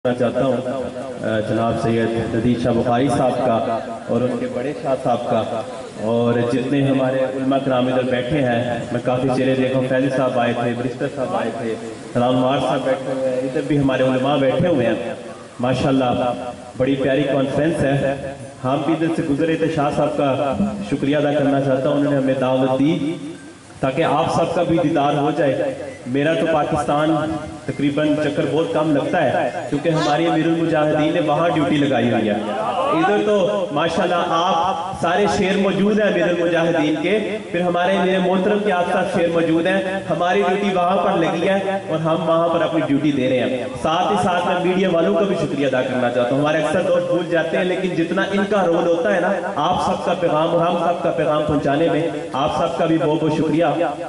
چاہتا ہوں جناب سید ندید شاہ بخاری صاحب کا اور ان کے بڑے شاہ صاحب کا اور جتنے ہمارے علماء کرام ادھر بیٹھے ہیں. میں کافی چہرے دیکھا ہوں. فیض صاحب آئے تھے, برسٹر صاحب آئے تھے, سلام مار صاحب بیٹھے ہوئے ہیں, ادھر بھی ہمارے علماء بیٹھے ہوئے ہیں. ماشاءاللہ بڑی پیاری کانفرنس ہے. ہم بھی ادھر سے گزرے تھے. شاہ صاحب کا شکریہ ادا کرنا چاہتا ہوں, انہوں نے ہمیں دعوت دی تاکہ آپ سب کا بھی دیدار ہو جائے. میرا تو پاکستان تقریباً چکر بہت کم لگتا ہے کیونکہ ہماری امیر المجاہدین نے وہاں ڈیوٹی لگائی ہوئی ہے. ادھر تو ماشاءاللہ آپ سارے شیر موجود ہیں امیر المجاہدین کے, پھر ہمارے امیر محترم کے آپ ساتھ شیر موجود ہیں. ہماری ڈیوٹی وہاں پر لگی ہے اور ہم وہاں پر اپنی ڈیوٹی دے رہے ہیں. ساتھ ہی ساتھ میں میڈیا والوں کا بھی شکریہ ادا کرنا چاہتا ہوں. ہمارے اکثر دوست بھول جاتے ہیں لیکن جتنا ان کا رول ہوتا ہے نا آپ سب کا پیغام اور ہم سب کا پیغام پہنچانے میں, آپ سب کا بھی بہت بہت شکریہ.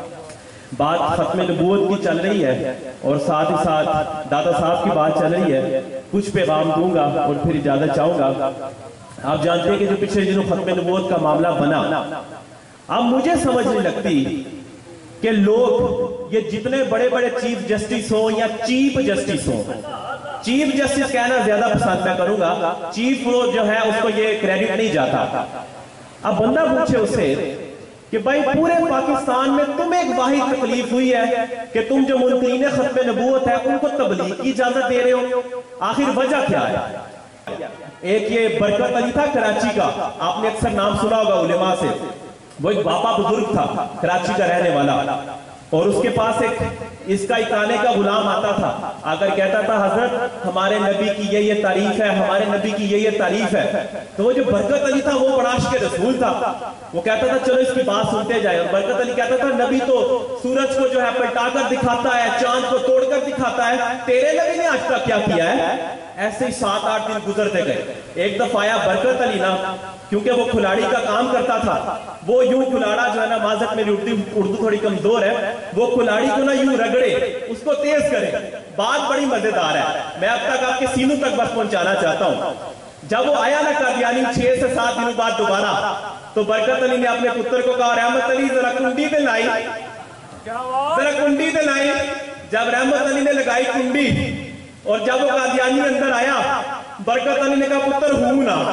بات ختم نبوت کی چل رہی ہے اور ساتھ ہی ساتھ دادا صاحب کی بات چل رہی ہے. کچھ پیغام دوں گا اور پھر اجازت چاہوں گا. آپ جانتے ہیں کہ جو پچھلے دنوں ختم نبوت کا معاملہ بنا, اب مجھے سمجھ نہیں لگتی کہ لوگ یہ جتنے بڑے بڑے چیف جسٹس ہوں یا چیف جسٹس ہوں, چیف جسٹس کہنا زیادہ پسند میں کروں گا, چیف جو ہے اس کو یہ کریڈٹ نہیں جاتا. اب بندہ پوچھے اس سے کہ بھائی پورے پاکستان میں تمہیں ایک واحد تکلیف ہوئی ہے کہ تم جو منکرین ختم نبوت ہے ان کو تبلیغ کی اجازت دے رہے ہو, آخر وجہ کیا ہے؟ ایک یہ برکت علی تھا کراچی کا, آپ نے اکثر نام سنا ہوگا علماء سے. وہ ایک بابا بزرگ تھا کراچی کا رہنے والا, اور اس کے پاس ایک اس کا اکانے کا غلام آتا تھا. اگر کہتا تھا حضرت ہمارے نبی کی یہ تعریف ہے, ہمارے نبی کی یہ تعریف ہے, تو وہ جو برکت علی تھا وہ بڑا عاشق رسول تھا. وہ کہتا تھا چلو اس کی بات سنتے جائیں. اور برکت علی کہتا تھا نبی تو سورج کو جو ہے پلٹا کر دکھاتا ہے, چاند کو توڑ کر دکھاتا ہے, تیرے نبی نے آج تک کیا کیا ہے؟ ایسے ہی 7-8 دن گزرتے گئے. ایک دفعہ آیا برکت علی نا, کیونکہ وہ کھلاڑی کا کام کرتا تھا, وہ یوں کھلاڑا جو ہے نا, معذرت میری اردو تھوڑی کمزور ہے, وہ کھلاڑی کو نا یوں رگڑے, اس کو تیز کرے. بات بڑی مزیدار ہے, میں اب تک آپ کے سینوں تک بس پہنچانا چاہتا ہوں. جب وہ آیا نا قادیانی 6 سے 7 دنوں بعد دوبارہ, تو برکت علی نے اپنے پتر کو کہا رحمت علی ذرا کنڈی دے لائی, ذرا کنڈی دے لائی. جب رحمت علی نے لگائی کنڈی اور جب وہ قادیانی اندر آیا, برکت علی نے کہا پتر ہوں نا,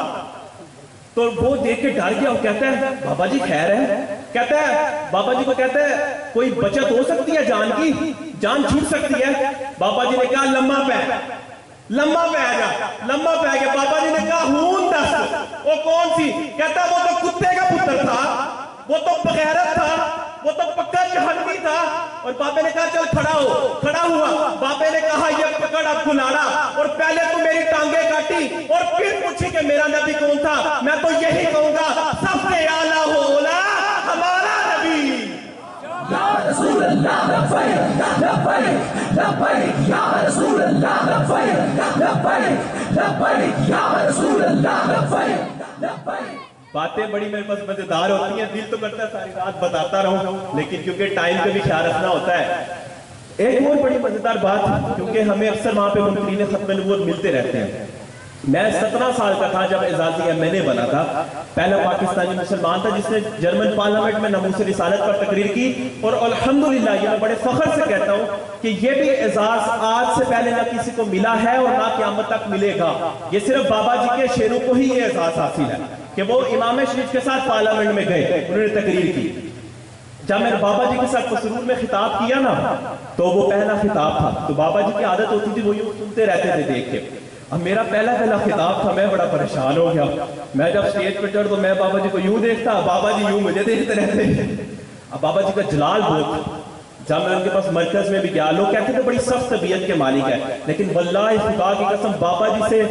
تو وہ دیکھ کے ڈر گیا. وہ کہتا ہے بابا جی خیر ہے؟ کہتا ہے بابا جی کو کہتا ہے کوئی بچت ہو سکتی ہے جان کی, جان چھوٹ سکتی ہے؟ بابا جی نے کہا لمبا پہ, لمبا پہ آ جا, لمبا پہ آ گیا. بابا جی نے کہا ہون دس, وہ کون سی؟ کہتا وہ تو کتے کا پتر تھا, وہ تو بغیرت تھا, وہ تو پکا جہنمی تھا. اور بابے نے کہا چل کھڑا ہو. کھڑا ہوا. بابے نے کہا یہ پکڑ اب کھلاڑا, اور پہلے تو میری ٹانگیں کاٹی اور پھر پوچھی کہ میرا نبی کون تھا. میں تو یہی کہوں گا سب سے اعلیٰ ہو اولا ہمارا نبی. یا رسول اللہ لبیک لبیک لبیک یا رسول اللہ لبیک لبیک لبیک یا رسول اللہ لبیک لبیک. باتیں بڑی میرے پاس مزیدار ہوتی ہیں, دل تو کرتا ہے ساری رات بتاتا رہوں, لیکن کیونکہ ٹائم کا بھی خیال رکھنا ہوتا ہے. ایک اور بڑی مزیدار بات, کیونکہ ہمیں اکثر وہاں پہ منکرین ختم نبوت ملتے رہتے ہیں. میں 17 سال کا تھا جب اعزازی MNA بنا تھا, پہلا پاکستانی مسلمان تھا جس نے جرمن پارلیمنٹ میں ناموس رسالت پر تقریر کی. اور الحمدللہ یہ میں بڑے فخر سے کہتا ہوں کہ یہ بھی اعزاز آج سے پہلے نہ کسی کو ملا ہے اور نہ قیامت تک ملے گا. یہ صرف بابا جی کے شیروں کو ہی یہ اعزاز حاصل ہے کہ وہ امام شریف کے ساتھ پارلیمنٹ میں گئے, انہوں نے تقریر کی. جب میں نے بابا جی کے ساتھ مسرور میں خطاب کیا نا, تو وہ پہلا خطاب تھا, تو بابا جی کی عادت ہوتی تھی وہ یوں سنتے رہتے تھے دیکھ کے. اب میرا پہلا خطاب تھا, میں بڑا پریشان ہو گیا. میں جب سٹیج پہ چڑھ تو میں بابا جی کو یوں دیکھتا, بابا جی یوں مجھے دیکھتے رہتے. اب بابا جی کا جلال بہت, جب میں ان کے پاس مرکز میں بھی گیا, لوگ کہتے تھے بڑی سخت طبیعت کے مالک ہے, لیکن واللہ خدا کی قسم بابا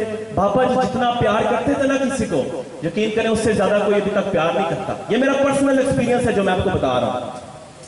جی جتنا پیار کرتے تھے نا کسی کو, یقین کریں اس سے زیادہ کوئی ابھی تک پیار نہیں کرتا. یہ میرا پرسنل ایکسپیرینس ہے جو میں آپ کو بتا رہا ہوں.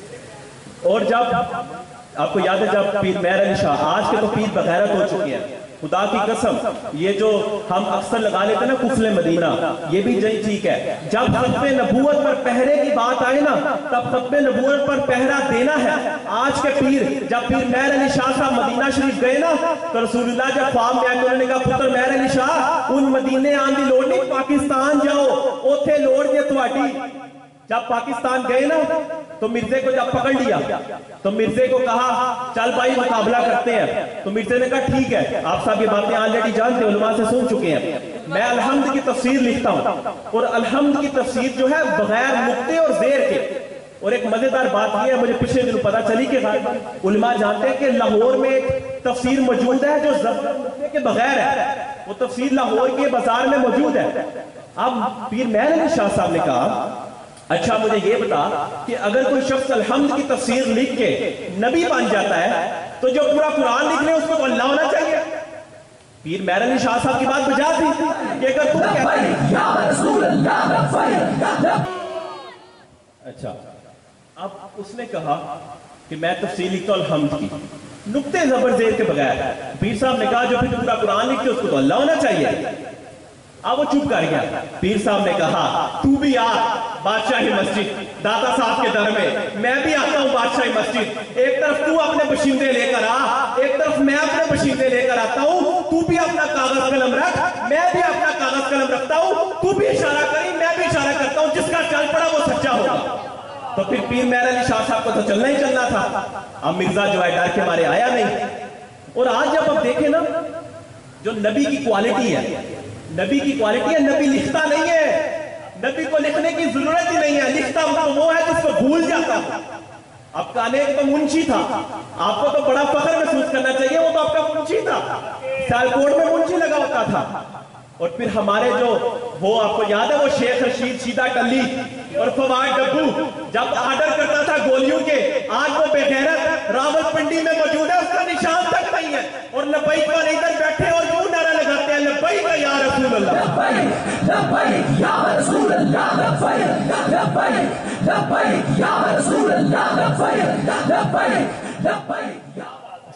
اور جب آپ کو یاد ہے جب پیر مہر علی شاہ, آج کے تو پیر بغیرت ہو چکے ہیں, خدا کی قسم یہ جو ہم اکثر لگا لیتے ہیں نا قفل مدینہ, یہ بھی ٹھیک ہے. جب ختم نبوت پر پہرے کی بات آئے نا, تب ختم نبوت پر پہرا دینا ہے. آج کے پیر, جب پیر مہر علی شاہ صاحب مدینہ شریف گئے نا, تو رسول اللہ جب خواب میں آئے تو انہوں نے کہا پتر مہر علی شاہ ان مدینے آن دی لوڑ نہیں, پاکستان جاؤ, اوتھے لوڑ کے تواڈی. जब पाकिस्तान गए ना तो मिर्जे को जब पकड़ लिया तो मिर्जे को कहा चल भाई मुकाबला करते हैं। तो मिर्जे ने कहा ठीक है, आप सब ये बातें ऑलरेडी जानते हैं, उलमा से सुन चुके हैं। मैं अलहम्द की तफसीर लिखता हूं और अलहम्द की तफसीर जो है बगैर नुक्ते और जेर के। और एक मजेदार बात यह है, मुझे पिछले दिन पता चली कि उलमा जानते हैं कि लाहौर में एक तफसीर मौजूद है जो नुक्ते के बगैर है। वो तफसीर लाहौर के बाजार में मौजूद है। अब पीर महर अली शाह साहब ने कहा अच्छा मुझे ये बता कि अगर कोई शख्स अलहम्द की तफसीर लिख के नबी बन जाता है तो जो पूरा कुरान लिख ले उसको तो अल्लाह होना चाहिए। पीर महर अली शाह साहब की बात बुझा थी कि अगर तुम अच्छा, अब उसने कहा कि मैं तफसीर लिखता हूं अलहम्द की नुक्ते जबर जेर के बगैर। पीर साहब ने कहा जो फिर पूरा कुरान लिखते उसको तो अल्लाह होना चाहिए। अब वो चुप कर गया। पीर साहब ने कहा तू भी आ बादशाही मस्जिद दाता साहब के दर में, मैं भी आता हूँ बादशाही मस्जिद। एक तरफ तू अपने बशिंदे लेकर आ, एक तरफ मैं अपने बशिंदे लेकर आता हूँ। तू भी अपना कागज कलम रख, मैं भी अपना कागज कलम रखता हूँ। तू भी इशारा करी, मैं भी इशारा करता हूँ। जिसका चल पड़ा वो सच्चा होगा। तो फिर पीर महर अली शाह साहब को तो चलना ही चलना था। अब मिर्जा जो है डर के मारे आया नहीं। और आज जब आप देखें ना जो नबी की क्वालिटी है, नबी की क्वालिटी है, नबी लिखता नहीं है, नबी को लिखने की जरूरत ही नहीं है। लिखता तो वो है जिसको भूल जाता। अब काने तो मुंशी था, आपको तो बड़ा फख्र महसूस करना चाहिए, वो तो आपका मुंशी था, सियालकोट में मुंशी लगा होता था। और फिर हमारे जो वो आपको याद है वो शेख रशीद सीधा टल्ली और फवाद डब्बू जब ऑर्डर करता था गोलियों के, आज वो बेगैरत रावलपिंडी में मौजूद है, उसका निशान तक नहीं है। और लब्बैक पर इधर बैठे और यूं नारा लगाते हैं लब्बैक या रसूल अल्लाह, लब्बैक या रसूल अल्लाह, लब्बैक लब्बैक या रसूल अल्लाह, लब्बैक लब्बैक या।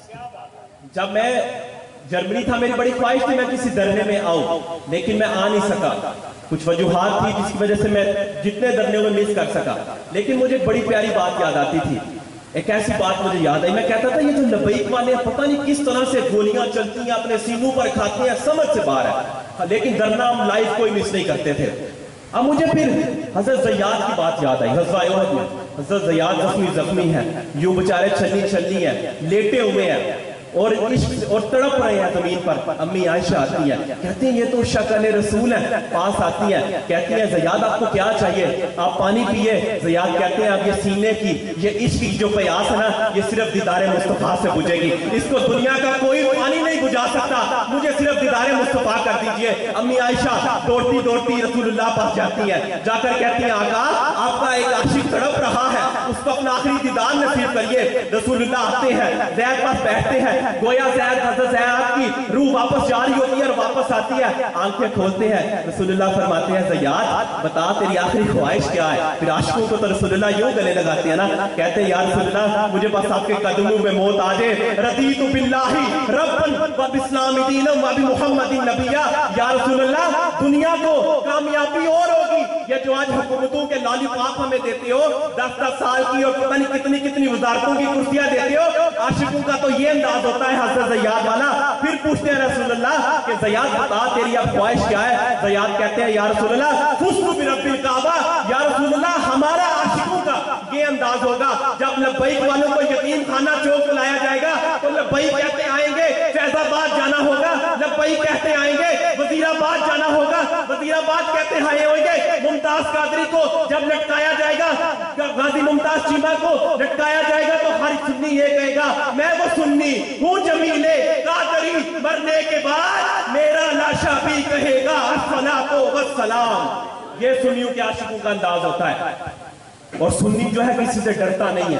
जब मैं जर्मनी था मेरी बड़ी ख्वाहिश थी मैं किसी धरने में आऊं, लेकिन मैं आ नहीं सका। कुछ वजूहात थी जिसकी वजह से मैं जितने धरने में मिस कर सका। लेकिन मुझे बड़ी प्यारी बात याद आती थी। एक ऐसी बात मुझे याद आई, मैं कहता था ये जो लब्बैक वाले पता नहीं किस तरह से गोलियां चलती हैं, अपने सीनों पर खाते हैं, समझ से बाहर है, लेकिन धरना हम लाइफ कोई मिस नहीं करते थे। अब मुझे फिर हजरत ज़ियाद की बात याद आई। हज़रत में हजरत ज़ियाद जख्मी है, यूं बेचारे छलनी है, लेटे हुए हैं और तड़प रहे हैं जमीन पर। अम्मी आयशा आती है, कहती है ये तो शक्ल रसूल है, पास आती है, कहती है ज़ियाद आपको क्या चाहिए, आप पानी पिए। ज़ियाद कहते हैं अब ये सीने की ये इश्क की जो प्यास है ना ये सिर्फ दीदारे मुस्तफ़ा से बुझेगी, इसको दुनिया का कोई पानी नहीं बुझा सकता, मुझे सिर्फ दीदारे मुस्तफ़ा कर दीजिए। अम्मी आयशा दौड़ती दौड़ती रसूलुल्लाह पास जाती है, जाकर कहती है आका आपका एक आशिक तड़प रहा है, उसको अपना आखिरी दीदार नसीब करिए। रसूलुल्लाह आते हैं, ज़ैद पास बैठते हैं, गोया ज़ैद हज़रत ज़ैद की रूह वापस जा रही होती है और वापस आती है, आंखें खोलते हैं, रसूलुल्लाह फरमाते हैं ज़ियाद बता तेरी आखिरी ख्वाहिश क्या है। फिर आशिकों को तो रसूलुल्लाह यूं गले लगाते हैं ना, कहते हैं या रसूलुल्लाह मुझे बस आपके कदमों में मौत आ जाए, रदीतु बिल्लाहि रब्बन व बिस्लामी दीनन व बिमुहम्मदिन नबिय्या। या रसूलुल्लाह दुनिया को कामयाबी और होगी, ये जो आज हुकूमतों के लॉलीपॉप हमें देते हो 10-10 साल की और पता नहीं कितनी कितनी वजारतों की कुर्सियां देते हो, आशिकों का तो ये अंदाज होता है हज़रत ज़ियाद वाला। फिर पूछते हैं रसूलुल्लाह कि ज़ियाद बता तेरी अब ख्वाहिश क्या है। ज़ियाद कहते हैं या रसूलुल्लाह फुज़्तु बिरब्बिल काबा, या रसूलुल्लाह हमारा आशिकों का ये अंदाज होगा जब लब्बैक वालों को यतीम खाना चौक लाया जाएगा तो लब्बैक कहते आएंगे, फैजाबाद जाना होगा लब्बैक कहते आएंगे, वजीराबाद जाना होगा वजीराबाद कहते आए होंगे। मुमताज कादरी को जब लटकाया जाएगा, गाजी मुमताज चीमा को लटकाया जाएगा तो हर सुन्नी ये कहेगा मैं वो सुन्नी हूँ जमीले कादरी, मरने के बाद मेरा लाशा भी कहेगा अस्सलातो वस्सलाम। ये सुन्नियों के आशिकों का अंदाज होता है। और सुन्नी जो है किसी से डरता नहीं है,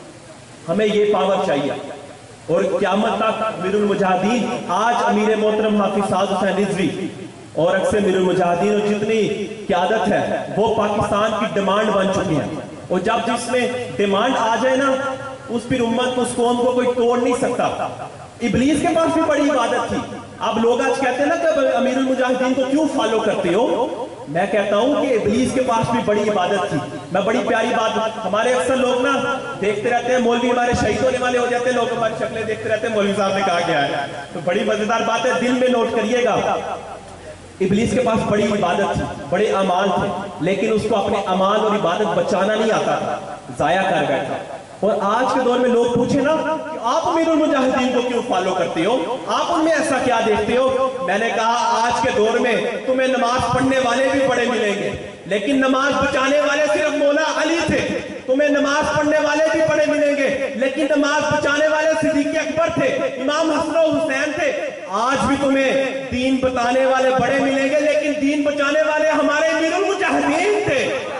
हमें ये पावर चाहिए। और क़यामत तक अमीरुल मुजाहिदीन आज अमीर मोहतरम हाफिज साद हुसैन रिजवी और अक्सर अमीरुल मुजाहिदीन और जितनी क़यादत है वो पाकिस्तान की डिमांड बन चुकी है। और जब जिसमें डिमांड आ जाए ना उस फिर उम्मत उस कौम को कोई तोड़ नहीं सकता। इब्लीस के पास भी बड़ी इबादत थी। अब लोग आज कहते हैं ना कि अमीरुल मुजाहिदीन को क्यों फॉलो करते हो, मैं कहता हूं कि इब्लीस के पास भी बड़ी इबादत थी। मैं बड़ी प्यारी बात, हमारे अक्सर लोग ना देखते रहते हैं मौलवी हमारे शहीद होने वाले हो जाते हैं, लोग हमारी शक्लें देखते रहते हैं मौलवी साहब ने कहा क्या है। तो बड़ी मजेदार बात है, दिल में नोट करिएगा ابلیس کے پاس بڑی عبادت تھی، بڑے اعمال تھے، لیکن اس کو اپنے اعمال اور عبادت بچانا نہیں آتا تھا، ضائع کر بیٹھا۔ اور آج کے دور میں لوگ پوچھیں نا کہ آپ امیر المجاہدین کو کیوں فالو کرتے ہو، آپ ان میں ایسا کیا دیکھتے ہو؟ میں نے کہا آج کے دور میں تمہیں نماز پڑھنے والے بھی بڑے ملیں گے، لیکن نماز بچانے والے صرف مولا علی تھے۔ تمہیں نماز پڑھنے والے بھی بڑے ملیں گے، لیکن نماز بچانے والے صدیق اکبر تھے، امام حسن و حسین تھے۔ آج بھی تمہیں دین بتانے والے بڑے ملیں گے، لیکن دین بچانے والے ہمارے امیر المجاہدین تھے۔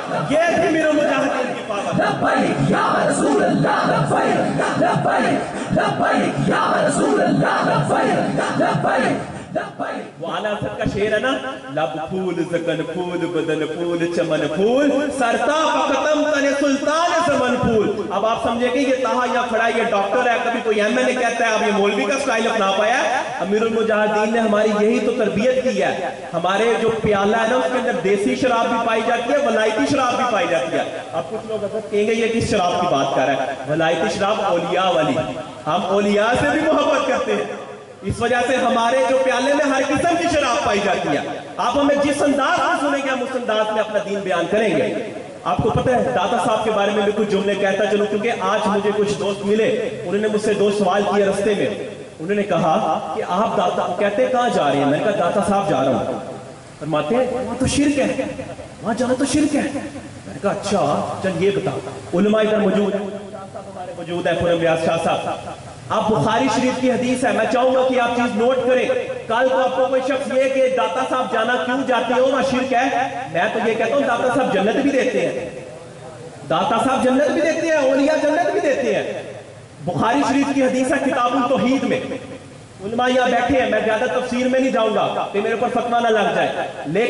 یہ تھی امیر المجاہدین کی پاور۔ لبیک یا رسول اللہ، لبیک لبیک لبیک یا رسول اللہ، لبیک لبیک۔ وہ اعلیٰ حضرت کا شعر ہے نا، لب پھول زکن پھول بدن پھول چمن پھول سرتا فقتم تن سلطان زمن پھول۔ اب آپ سمجھے کہ یہ تاہا یا کھڑا یہ ڈاکٹر ہے، کبھی کوئی ایم ایل اے کہتا ہے اب یہ مولوی کا سٹائل اپنا پایا ہے۔ امیر المجاہدین نے ہماری یہی تو تربیت کی ہے۔ ہمارے جو پیالہ ہے نا اس کے اندر دیسی شراب بھی پائی جاتی ہے، ولائتی شراب بھی پائی جاتی ہے۔ اب کچھ لوگ اگر کہیں گے یہ کس شراب کی بات کر رہا ہے، ولائتی شراب اولیاء والی۔ ہم اولیاء سے بھی محبت کرتے ہیں، اس وجہ سے ہمارے جو پیالے میں ہر قسم کی شراب پائی جاتی ہے۔ آپ ہمیں جس انداز میں سنیں گے ہم اس انداز میں اپنا دین بیان کریں گے۔ آپ کو پتہ ہے داتا صاحب کے بارے میں بھی کچھ جملے کہتا چلوں، کیونکہ آج مجھے کچھ دوست ملے، انہوں نے مجھ سے 2 سوال کیے رستے میں۔ انہوں نے کہا کہ آپ داتا کہتے کہاں جا رہے ہیں؟ میں نے کہا داتا صاحب جا رہا ہوں۔ فرماتے ہیں وہاں تو شرک ہے، وہاں جانا تو شرک ہے۔ میں نے کہا اچھا چل یہ بتا، علماء ادھر موجود ہیں، ہمارے موجود ہیں، خرم ریاض شاہ صاحب۔ آپ بخاری شریف کی حدیث ہے، میں چاہوں گا کہ آپ چیز نوٹ کریں۔ کل کو آپ کو کوئی شخص یہ کہ داتا صاحب جانا کیوں جاتے ہو، وہاں شرک ہے، میں تو یہ کہتا ہوں داتا صاحب جنت بھی دیتے ہیں، داتا صاحب جنت بھی دیتے ہیں، اولیاء جنت بھی دیتے ہیں۔ بخاری شریف کی حدیث ہے کتاب التوحید میں، علماء یہاں بیٹھے ہیں، میں زیادہ تفسیر میں نہیں جاؤں گا کہ میرے اوپر فتویٰ نہ لگ جائے،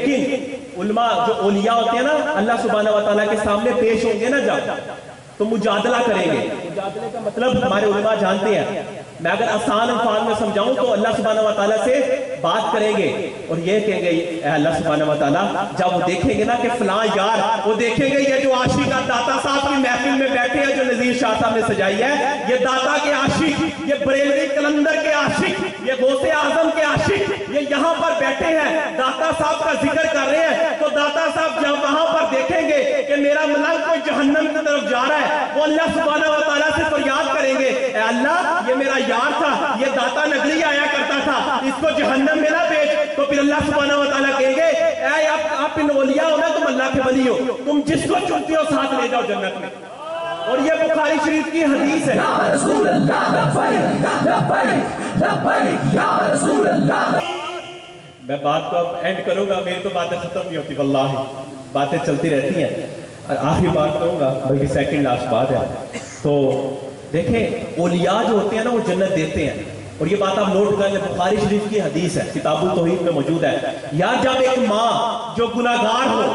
لیکن علماء جو اولیاء ہوتے ہیں نا اللہ سبحانہ و تعالیٰ کے سامنے پیش ہوں گے نا جب، تو مجادلہ کریں گے۔ مجادلے کا مطلب ہمارے علماء جانتے ہیں، میں اگر آسان الفاظ میں سمجھاؤں تو اللہ سبحانہ و تعالیٰ سے بات کریں گے اور یہ کہیں گے اے اللہ سبحانہ و تعالیٰ، جب وہ دیکھیں گے نا کہ فلاں یار، وہ دیکھیں گے یہ جو عاشق داتا صاحب کی محفل میں بیٹھے ہیں جو نذیر شاہ صاحب نے سجائی ہے، یہ داتا کے عاشق، یہ بریلوی کلندر کے عاشق، یہ غوث اعظم کے عاشق، یہ یہاں پر بیٹھے ہیں داتا صاحب کا ذکر کر رہے ہیں، تو داتا صاحب جب وہاں پر دیکھیں گے کہ میرا ملنگ کوئی جہنم کی طرف جا رہا ہے، وہ اللہ سبحانہ و تعالیٰ سے فریاد کریں گے اے اللہ یہ میرا یار تھا، یہ داتا نگری آیا کرتا تھا، اس کو جہنم میں نہ بھیج۔ تو پھر اللہ سبحانہ و تعالیٰ کہیں گے اے آپ ان اولیاء ہو نا، تم اللہ کے ولی ہو، تم جس کو چنتے ہو ساتھ لے جاؤ جنت میں۔ اور یہ بخاری شریف کی حدیث ہے۔ یا رسول اللہ، لبیک لبیک لبیک یا رسول اللہ۔ میں بات کو اب اینڈ کروں گا، میری تو باتیں ختم نہیں ہوتی، واللہ باتیں چلتی رہتی ہیں۔ اور آخری بات کروں گا، بلکہ سیکنڈ لاسٹ بات ہے، تو دیکھیں اولیاء جو ہوتے ہیں نا وہ جنت دیتے ہیں، اور یہ بات آپ نوٹ کر لیں، بخاری شریف کی حدیث ہے، کتاب التوحید میں موجود ہے۔ یا جب ایک ماں جو گناہگار ہو،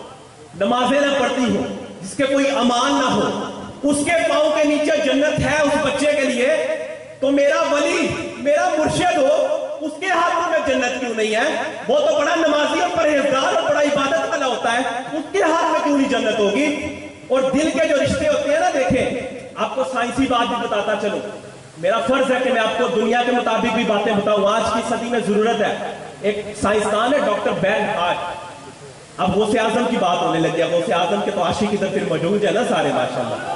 نمازیں نہ پڑھتی ہو، جس کے کوئی امان نہ ہو، اس کے پاؤں کے نیچے جنت ہے اس بچے کے لیے، تو میرا ولی، میرا مرشد ہو، اس کے ہاتھ میں جنت کیوں نہیں ہے؟ وہ تو بڑا نمازی اور پرہیزگار اور بڑا عبادت والا ہوتا ہے، اس کے ہاتھ میں کیوں نہیں جنت ہوگی؟ اور دل کے جو رشتے ہوتے ہیں نا، دیکھیں آپ کو سائنسی بات بھی بتاتا چلو، میرا فرض ہے کہ میں آپ کو دنیا کے مطابق بھی باتیں بتاؤں، آج کی صدی میں ضرورت ہے۔ ایک سائنسدان ہے ڈاکٹر برنہارڈ، اب غوث اعظم کی بات ہونے لگی ہے، غوث اعظم کے تو عاشق ادھر پھر موجود ہے نا سارے ماشاءاللہ،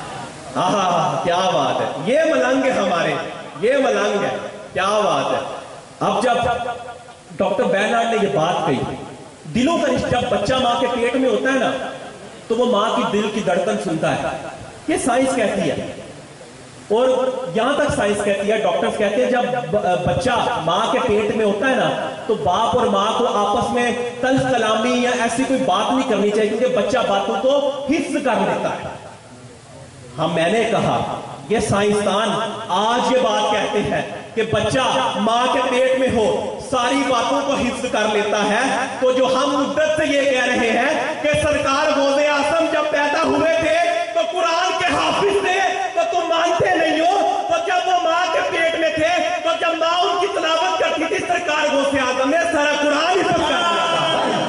کیا بات ہے، یہ ملنگ ہے ہمارے، یہ ملنگ ہے، کیا بات ہے۔ اب جب ڈاکٹر برنہارڈ نے یہ بات کہی، دلوں کا رشتہ، جب بچہ ماں کے پیٹ میں ہوتا ہے نا تو وہ ماں کی دل کی دھڑکن سنتا ہے، یہ سائنس کہتی ہے۔ اور یہاں تک سائنس کہتی ہے، ڈاکٹرز کہتے ہیں جب بچہ ماں کے پیٹ میں ہوتا ہے نا تو باپ اور ماں کو آپس میں تلخ کلامی یا ایسی کوئی بات نہیں کرنی چاہیے، کیونکہ بچہ باتوں کو حفظ کر لیتا ہے۔ ہاں میں نے کہا یہ سائنسدان آج یہ بات کہتے ہیں کہ بچہ ماں کے پیٹ میں ہو ساری باتوں کو حفظ کر لیتا ہے، تو جو ہم مدت سے یہ کہہ رہے ہیں کہ سرکار غوث اعظم جب پیدا ہوئے تھے تو قرآن کے حافظ تھے، تو تم مانتے نہیں ہو، تو جب وہ ماں کے پیٹ میں تھے تو جب ماں ان کی تلاوت کرتی تھی سرکار غوث اعظم نے سارا قرآن حفظ کر دیا تھا۔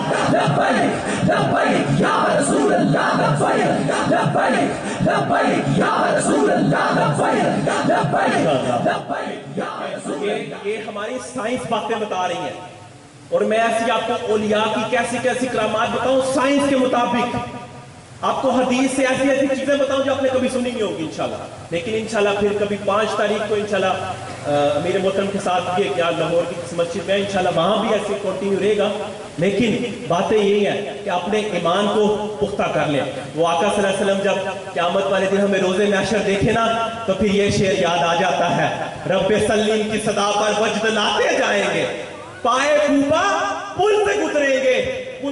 لبیک لبیک یا رسول اللہ، لبیک لبیک لبیک یا رسول اللہ، لبیک لبیک لبیک یا رسول اللہ۔ یہ ہماری سائنس باتیں بتا رہی ہیں، اور میں ایسی آپ کو اولیاء کی کیسی کیسی کرامات بتاؤں سائنس کے مطابق، آپ کو حدیث سے ایسی ایسی چیزیں بتاؤں جو آپ نے کبھی سنی نہیں ہوگی انشاءاللہ. لیکن انشاءاللہ پھر کبھی 5 تاریخ کو انشاءاللہ امیر محترم کے ساتھ یہ کیا لاہور کی کس مسجد میں انشاءاللہ وہاں بھی ایسے کنٹینیو رہے گا. لیکن باتیں یہی ہیں کہ اپنے ایمان کو پختہ کر لیں. وہ آقا صلی اللہ علیہ وسلم جب قیامت والے دن ہمیں روزے محشر دیکھے نا تو پھر یہ شعر یاد آ جاتا ہے، رب سلیم کی صدا پر وجد لاتے جائیں گے، پائے کوبا پل سے گزریں گے،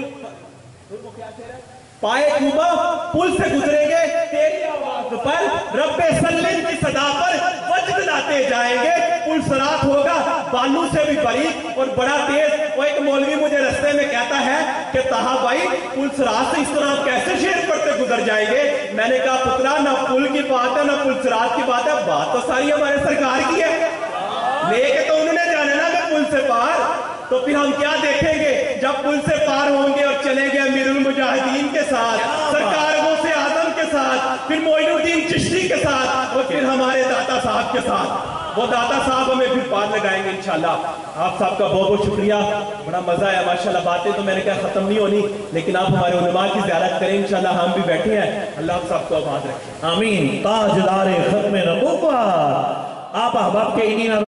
پائے کوبا پل سے گزریں گے، تیری آواز پر رب سلیم کی صدا پر وجد لاتے جائیں گے. پل صراط ہوگا بالوں سے بھی باریک اور بڑا تیز. وہ ایک مولوی مجھے رستے میں کہتا ہے کہ طہا بھائی پل صراط سے اس طرح آپ کیسے شیر پڑھتے گزر جائیں گے؟ میں نے کہا پترا نہ پل کی بات ہے نہ پل صراط کی بات ہے، بات تو ساری ہمارے سرکار کی ہے. لے کے تو انہوں نے جانا نا کہ پل سے پار، تو پھر ہم کیا دیکھیں گے جب پل سے پار ہوں گے اور چلیں گے امیر المجاہدین کے ساتھ، سرکار غوث اعظم کے ساتھ، پھر معین الدین چشتی کے ساتھ، اور پھر ہمارے داتا صاحب کے ساتھ. وہ داتا صاحب ہمیں پھر پار لگائیں گے انشاءاللہ. آپ صاحب کا بہت بہت شکریہ، بڑا مزہ ہے ماشاءاللہ. باتیں تو میں نے کہا ختم نہیں ہونی، لیکن آپ ہمارے علماء کی زیارت کریں انشاءاللہ. ہم بھی بیٹھے ہیں، اللہ آپ صاحب کو آباد رکھیں. آمین. تاجدار ختم نبوت آپ احباب کے انہی